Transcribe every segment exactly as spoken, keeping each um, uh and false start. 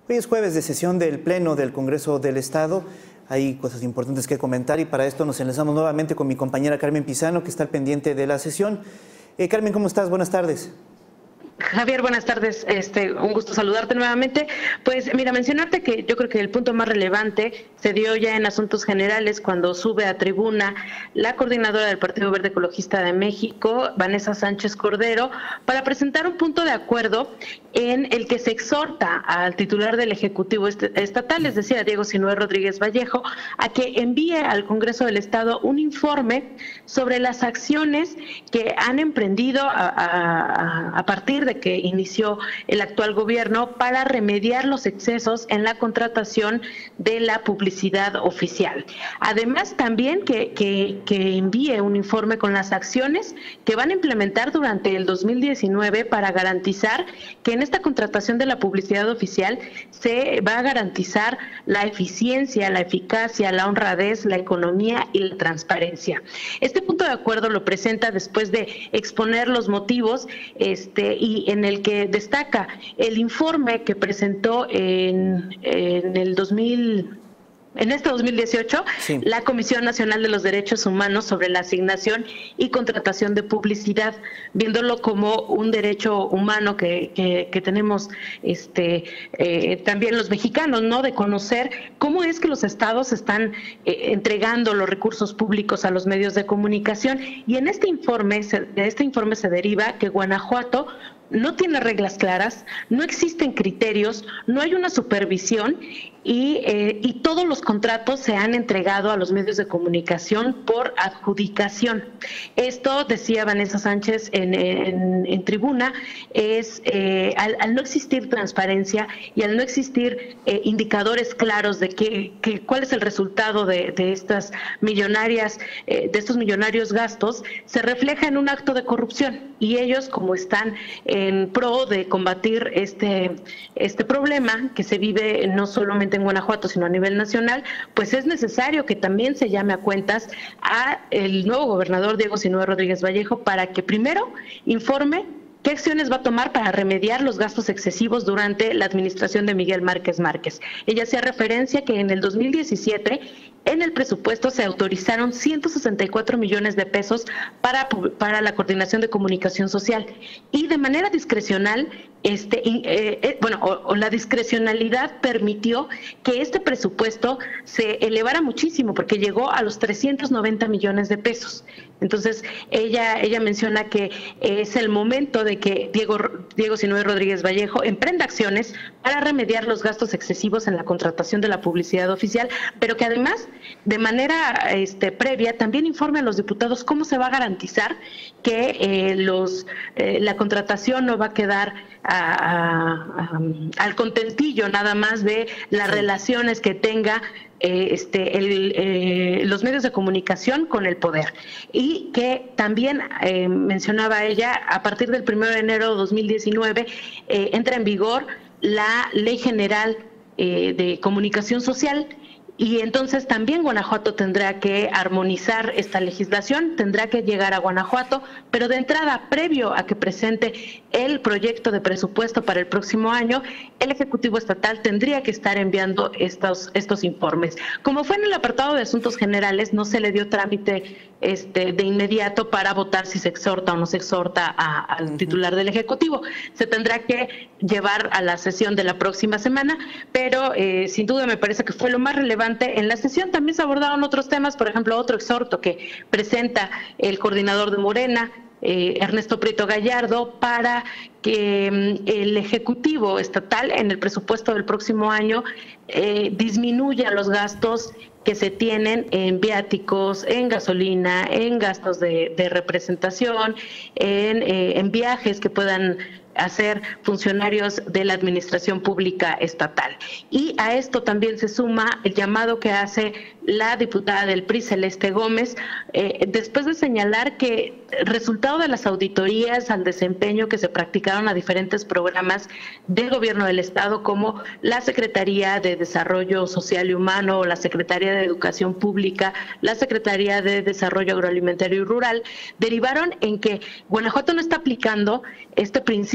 Hoy es jueves de sesión del Pleno del Congreso del Estado. Hay cosas importantes que comentar y para esto nos enlazamos nuevamente con mi compañera Carmen Pizano, que está al pendiente de la sesión. Eh, Carmen, ¿cómo estás? Buenas tardes. Javier, buenas tardes. Este, un gusto saludarte nuevamente. Pues mira, mencionarte que yo creo que el punto más relevante se dio ya en asuntos generales cuando sube a tribuna la coordinadora del Partido Verde Ecologista de México, Vanessa Sánchez Cordero, para presentar un punto de acuerdo en el que se exhorta al titular del Ejecutivo Estatal, es decir, a Diego Sinue Rodríguez Vallejo, a que envíe al Congreso del Estado un informe sobre las acciones que han emprendido a, a, a partir de que inició el actual gobierno para remediar los excesos en la contratación de la publicidad oficial. Además, también que, que, que envíe un informe con las acciones que van a implementar durante el dos mil diecinueve para garantizar que en esta contratación de la publicidad oficial se va a garantizar la eficiencia, la eficacia, la honradez, la economía y la transparencia. Este punto de acuerdo lo presenta después de exponer los motivos este, y en el que destaca el informe que presentó en, en el dos mil En este dos mil dieciocho, sí, la Comisión Nacional de los Derechos Humanos sobre la asignación y contratación de publicidad, viéndolo como un derecho humano que, que, que tenemos este, eh, también los mexicanos, ¿no? De conocer cómo es que los estados están eh, entregando los recursos públicos a los medios de comunicación. Y en este informe, de este informe se deriva que Guanajuato no tiene reglas claras, no existen criterios, no hay una supervisión y, eh, y todos los contratos se han entregado a los medios de comunicación por adjudicación. Esto, decía Vanessa Sánchez en, en, en tribuna, es eh, al, al no existir transparencia y al no existir eh, indicadores claros de que, que, cuál es el resultado de, de estas millonarias, eh, de estos millonarios gastos, se refleja en un acto de corrupción y ellos, como están en pro de combatir este, este problema que se vive no solamente en Guanajuato, sino a nivel nacional, pues es necesario que también se llame a cuentas a el nuevo gobernador Diego Sinue Rodríguez Vallejo para que primero informe qué acciones va a tomar para remediar los gastos excesivos durante la administración de Miguel Márquez Márquez. Ella hacía referencia que en el dos mil diecisiete en el presupuesto se autorizaron ciento sesenta y cuatro millones de pesos para, para la coordinación de comunicación social y de manera discrecional, este, eh, eh, bueno, o, o la discrecionalidad permitió que este presupuesto se elevara muchísimo porque llegó a los trescientos noventa millones de pesos. Entonces, ella, ella menciona que es el momento de que Diego, Diego Sinue Rodríguez Vallejo emprenda acciones para remediar los gastos excesivos en la contratación de la publicidad oficial, pero que además, de manera este, previa, también informe a los diputados cómo se va a garantizar que eh, los, eh, la contratación no va a quedar a, a, a, al contentillo nada más de las relaciones que tenga Eh, este, el, eh, los medios de comunicación con el poder. Y que también eh, mencionaba ella, a partir del primero de enero de dos mil diecinueve eh, entra en vigor la Ley General eh, de Comunicación Social. Y entonces también Guanajuato tendrá que armonizar esta legislación, tendrá que llegar a Guanajuato, pero de entrada, previo a que presente el proyecto de presupuesto para el próximo año, el Ejecutivo Estatal tendría que estar enviando estos, estos informes. Como fue en el apartado de Asuntos Generales, no se le dio trámite este, de inmediato para votar si se exhorta o no se exhorta a, al titular del Ejecutivo. Se tendrá que llevar a la sesión de la próxima semana, pero eh, sin duda me parece que fue lo más relevante. En la sesión también se abordaron otros temas, por ejemplo, otro exhorto que presenta el coordinador de Morena, eh, Ernesto Prieto Gallardo, para que mm, el Ejecutivo Estatal en el presupuesto del próximo año eh, disminuya los gastos que se tienen en viáticos, en gasolina, en gastos de, de representación, en, eh, en viajes que puedan hacer funcionarios de la administración pública estatal. Y a esto también se suma el llamado que hace la diputada del P R I, Celeste Gómez, eh, después de señalar que resultado de las auditorías al desempeño que se practicaron a diferentes programas del gobierno del estado, como la Secretaría de Desarrollo Social y Humano, o la Secretaría de Educación Pública, la Secretaría de Desarrollo Agroalimentario y Rural, derivaron en que Guanajuato no está aplicando este principio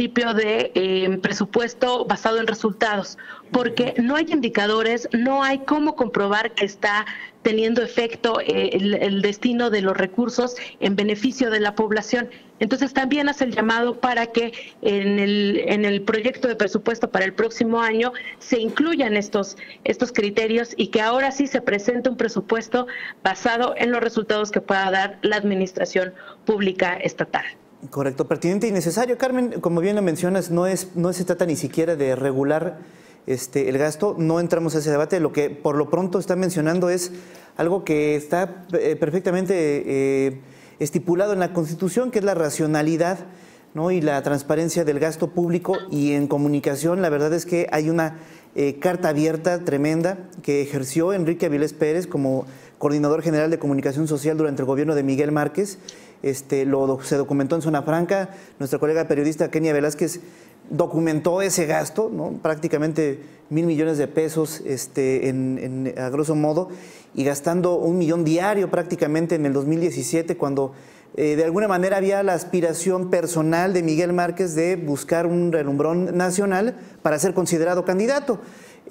principio de eh, presupuesto basado en resultados, porque no hay indicadores, no hay cómo comprobar que está teniendo efecto eh, el, el destino de los recursos en beneficio de la población. Entonces también hace el llamado para que en el, en el proyecto de presupuesto para el próximo año se incluyan estos, estos criterios y que ahora sí se presente un presupuesto basado en los resultados que pueda dar la administración pública estatal. Correcto, pertinente y necesario. Carmen, como bien lo mencionas, no, es, no se trata ni siquiera de regular este, el gasto, no entramos a ese debate. Lo que por lo pronto está mencionando es algo que está eh, perfectamente eh, estipulado en la Constitución, que es la racionalidad, ¿no?, y la transparencia del gasto público. Y en comunicación, la verdad es que hay una eh, carta abierta tremenda que ejerció Enrique Avilés Pérez como coordinador general de comunicación social durante el gobierno de Miguel Márquez. Este, lo, se documentó en Zona Franca. Nuestra colega periodista Kenia Velázquez documentó ese gasto, ¿no?, prácticamente mil millones de pesos este, en, en, a grosso modo, y gastando un millón diario prácticamente en el dos mil diecisiete, cuando eh, de alguna manera había la aspiración personal de Miguel Márquez de buscar un relumbrón nacional para ser considerado candidato.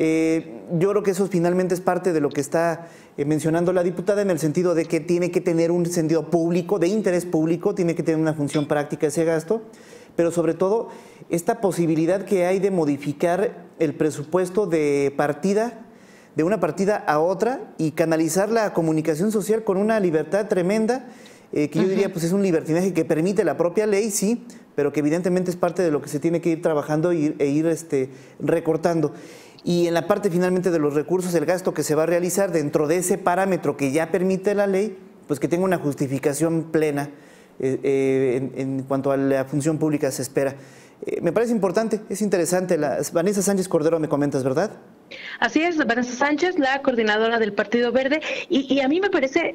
Eh, yo creo que eso finalmente es parte de lo que está eh, mencionando la diputada, en el sentido de que tiene que tener un sentido público, de interés público, tiene que tener una función práctica ese gasto, pero sobre todo esta posibilidad que hay de modificar el presupuesto de partida, de una partida a otra, y canalizar la comunicación social con una libertad tremenda, eh, que yo diría pues es un libertinaje que permite la propia ley, sí, pero que evidentemente es parte de lo que se tiene que ir trabajando e ir, e ir este, recortando. Y en la parte finalmente de los recursos, el gasto que se va a realizar dentro de ese parámetro que ya permite la ley, pues que tenga una justificación plena eh, eh, en, en cuanto a la función pública se espera. Eh, me parece importante, es interesante. La, Vanessa Sánchez Cordero me comentas, ¿verdad? Así es, Vanessa Sánchez, la coordinadora del Partido Verde, y, y a mí me parece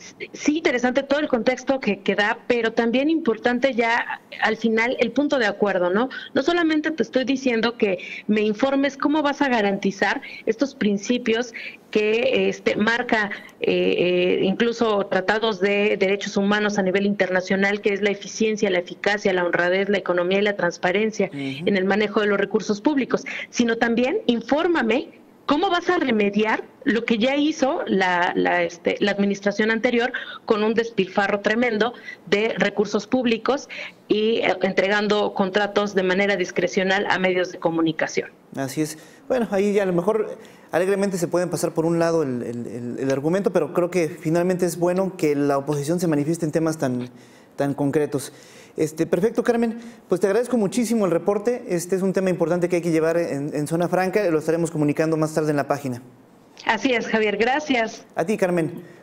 sí interesante todo el contexto que, que da, pero también importante ya al final el punto de acuerdo, ¿no? No solamente te estoy diciendo que me informes cómo vas a garantizar estos principios que este, marca eh, eh, incluso tratados de derechos humanos a nivel internacional, que es la eficiencia, la eficacia, la honradez, la economía y la transparencia uh-huh. en el manejo de los recursos públicos, sino también infórmame cómo vas a remediar lo que ya hizo la, la, este, la administración anterior con un despilfarro tremendo de recursos públicos y eh, entregando contratos de manera discrecional a medios de comunicación. Así es. Bueno, ahí ya a lo mejor alegremente se pueden pasar por un lado el, el, el argumento, pero creo que finalmente es bueno que la oposición se manifieste en temas tan, tan concretos. Este, perfecto, Carmen. Pues te agradezco muchísimo el reporte. Este es un tema importante que hay que llevar en, en Zona Franca. Lo estaremos comunicando más tarde en la página. Así es, Javier. Gracias. A ti, Carmen.